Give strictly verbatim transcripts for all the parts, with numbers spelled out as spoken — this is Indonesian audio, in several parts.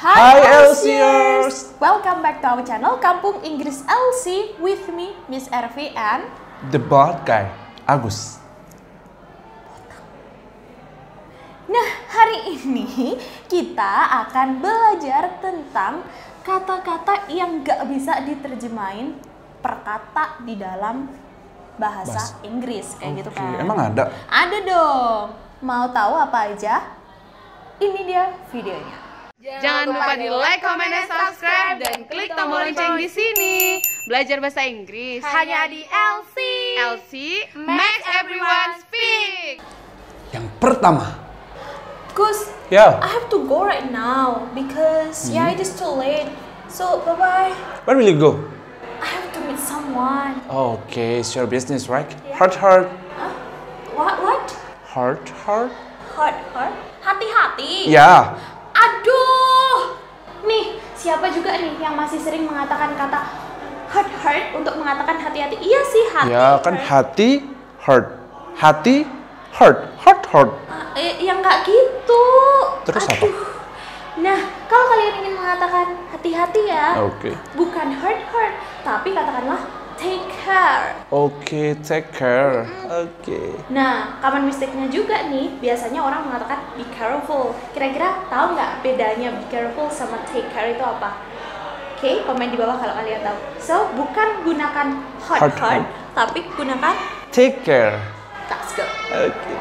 Hi Elsiers! Welcome back to our channel Kampung Inggris L C with me, Miss Ervi and The Bald Guy, Agus. Nah, hari ini kita akan belajar tentang kata-kata yang gak bisa diterjemahin per kata di dalam bahasa Bahas. Inggris, kayak Oke, gitu kan. emang ada? Ada dong. Mau tahu apa aja? Ini dia videonya. Jangan lupa di like, comment, dan subscribe, dan klik tombol lonceng di sini. Belajar bahasa Inggris hanya di L C. L C makes everyone speak. Yang pertama, Gus, ya. I have to go right now because Hmm. yeah, it is too late. So bye bye. Where will you go? I have to meet someone. Okay, it's your business, right? Heart, heart, Huh? What? What? heart, heart. Heart, heart. Hati-hati. Ya, Aduh. Nih, siapa juga nih yang masih sering mengatakan kata heart, heart untuk mengatakan hati-hati? Iya sih, hati. ya kan heart. hati, heart, hati, heart, heart, heart. Ah, eh, yang nggak gitu. Terus apa? Aduh. Nah, kalau kalian ingin mengatakan hati-hati ya, Oke, bukan heart, heart, tapi katakanlah take care. oke, take care. Oke. Nah, common mistake-nya juga nih, biasanya orang mengatakan be careful. Kira-kira tahu nggak bedanya be careful sama take care itu apa? Oke, komen di bawah kalau kalian tahu. So, bukan gunakan heart, Heart, heart, heart. tapi gunakan Take care. that's good. Oke.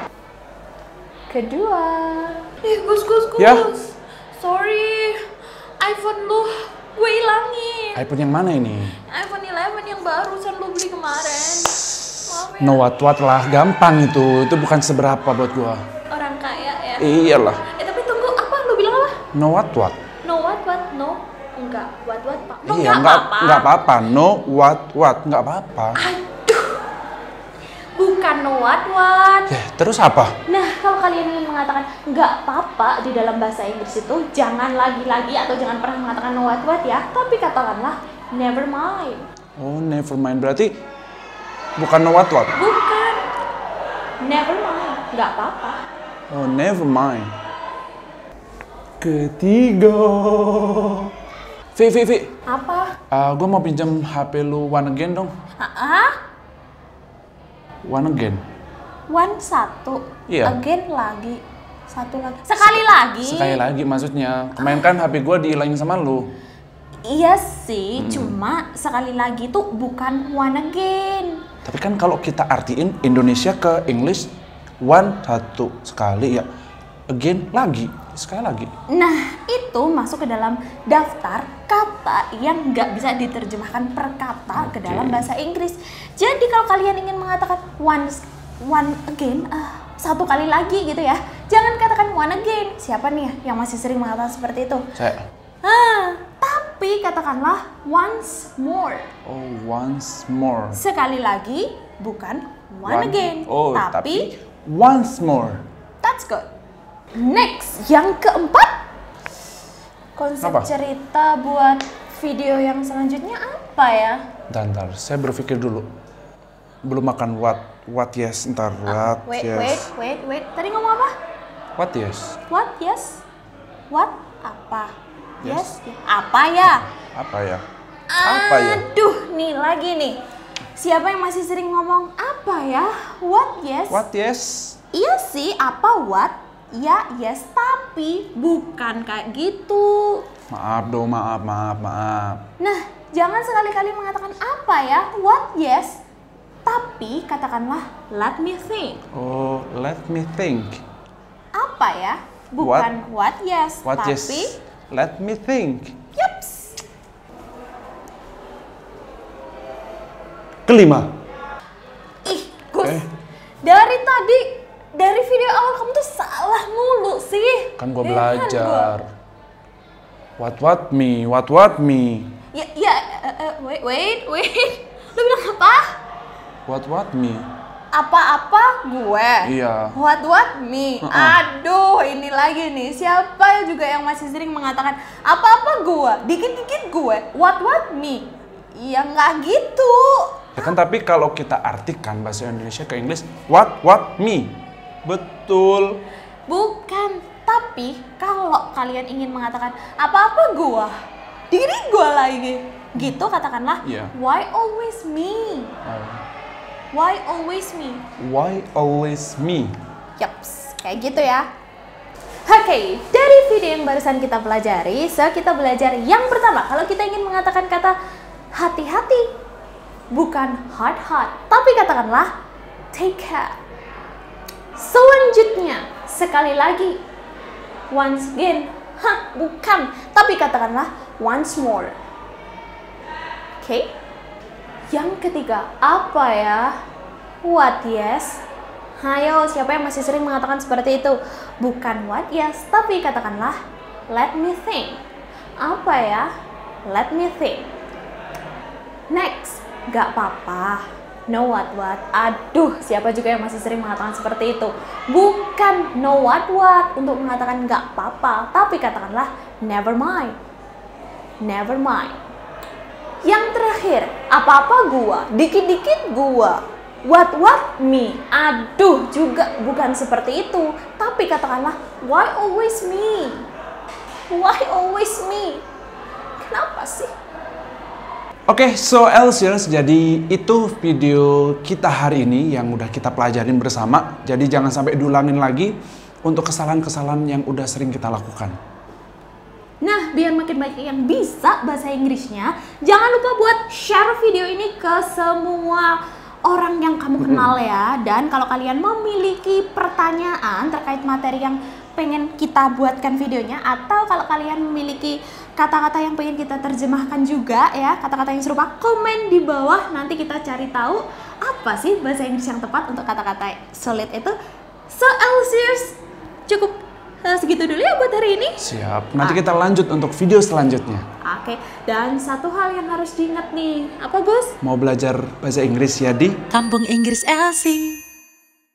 Kedua. Eh, Gus, Gus, Gus. Ya? Sorry, iPhone lu gue ilangin. iPhone yang mana ini? iPhone eleven yang barusan lu beli kemarin. Maaf ya. No what what lah, gampang itu. Itu bukan seberapa buat gua. Orang kaya ya. Iyalah. Eh, tapi tunggu, apa? Lu bilang apa? No what what. No what what no enggak what what pak no, Iya, enggak nggak apa-apa. nggak apa-apa. No what what, nggak apa-apa. Aduh, bukan no what what. Ya, terus apa? Nah, kalau kalian ingin mengatakan nggak apa-apa di dalam bahasa Inggris itu jangan lagi-lagi atau jangan pernah mengatakan no what what ya, tapi katakanlah never mind. Oh, never mind. Berarti bukan no what what. Bukan never mind, nggak apa-apa. Oh, never mind. Ketiga. Vi, Vi, Vi. Apa? Uh, gue mau pinjam H P lu one again dong. Ah, One again. one satu, Iya. again lagi, satu lagi, sekali lagi. Sekali lagi maksudnya. Kemarin kan H P gue dihilangin sama lu. Iya sih, Hmm. cuma sekali lagi tuh bukan one again. Tapi kan kalau kita artiin Indonesia ke English, one satu sekali ya. Again lagi, sekali lagi. Nah, itu masuk ke dalam daftar kata yang nggak bisa diterjemahkan per kata ke Oke. dalam bahasa Inggris. Jadi kalau kalian ingin mengatakan once, one again, ah, satu kali lagi gitu ya, jangan katakan one again. Siapa nih yang masih sering mengatakan seperti itu? Saya. Ah, tapi katakanlah once more. Oh, once more. Sekali lagi, bukan one, again, Oh, tapi, tapi once more. that's good. Next, yang keempat, konsep Apa? cerita buat video yang selanjutnya apa ya? Ntar, ntar, saya berpikir dulu. Belum makan what, what yes, ntar what Wait, yes. wait, wait, wait. Tadi ngomong apa? What yes? What? Yes? What? Apa? Yes. Yes? Apa ya? Apa ya? Apa ya? Aduh, nih lagi nih. Siapa yang masih sering ngomong apa ya? What? Yes? What yes? Iya sih, apa what? Ya, yes, tapi bukan kayak gitu. Maaf dong, maaf, maaf, maaf. Nah, jangan sekali-kali mengatakan apa ya, what, yes. Tapi katakanlah, let me think. Oh, let me think. Apa ya? Bukan what, yes, What tapi yes? Let me think. yups. Kelima. Ih, Gus, Eh. dari tadi, dari video awal kamu tuh salah mulu sih. Kan gue Heran belajar. gua. What what me? What what me? Ya, ya, eh, eh, wait, wait, wait. Lu bilang apa? What what me? Apa-apa gue. Iya. What what me. Uh-uh. Aduh, ini lagi nih. Siapa juga yang masih sering mengatakan apa-apa gue, dikit-dikit gue. What what me. Ya nggak gitu. Ya kan, tapi kalau kita artikan bahasa Indonesia ke Inggris, what what me? Betul. Bukan, Tapi kalau kalian ingin mengatakan apa-apa gua, diri gua lagi, gitu katakanlah Yeah. why always me? Oh. Why always me? Why always me? Yaps, kayak gitu ya. Oke, dari video yang barusan kita pelajari, so kita belajar yang pertama. Kalau kita ingin mengatakan kata hati-hati, bukan hard-hard, tapi katakanlah take care. Selanjutnya, sekali lagi, once again, hah, bukan, tapi katakanlah once more. Oke, yang ketiga, apa ya? What yes? Hayo, siapa yang masih sering mengatakan seperti itu? Bukan what yes, tapi katakanlah let me think. Apa ya? Let me think. Next, gak apa-apa. No what what. Aduh, siapa juga yang masih sering mengatakan seperti itu? Bukan no what what untuk mengatakan gak apa-apa, tapi katakanlah never mind. Never mind. Yang terakhir, apa-apa gua, dikit-dikit gua. What what me. Aduh, juga bukan seperti itu, tapi katakanlah why always me? Why always me? Kenapa sih? Oke, okay, so Elsiers, jadi itu video kita hari ini yang udah kita pelajarin bersama. Jadi jangan sampai diulangin lagi untuk kesalahan-kesalahan yang udah sering kita lakukan. Nah, biar makin banyak yang bisa bahasa Inggrisnya, jangan lupa buat share video ini ke semua orang yang kamu kenal ya. Dan kalau kalian memiliki pertanyaan terkait materi yang pengen kita buatkan videonya, atau kalau kalian memiliki kata-kata yang pengen kita terjemahkan juga ya, kata-kata yang serupa, komen di bawah, nanti kita cari tahu apa sih bahasa Inggris yang tepat untuk kata-kata sulit itu. So Elsiers, cukup uh, segitu dulu ya buat hari ini. Siap, nanti ah. kita lanjut untuk video selanjutnya. Oke, dan satu hal yang harus diingat nih, apa Gus? Mau belajar bahasa Inggris ya di Kampung Inggris Elsie.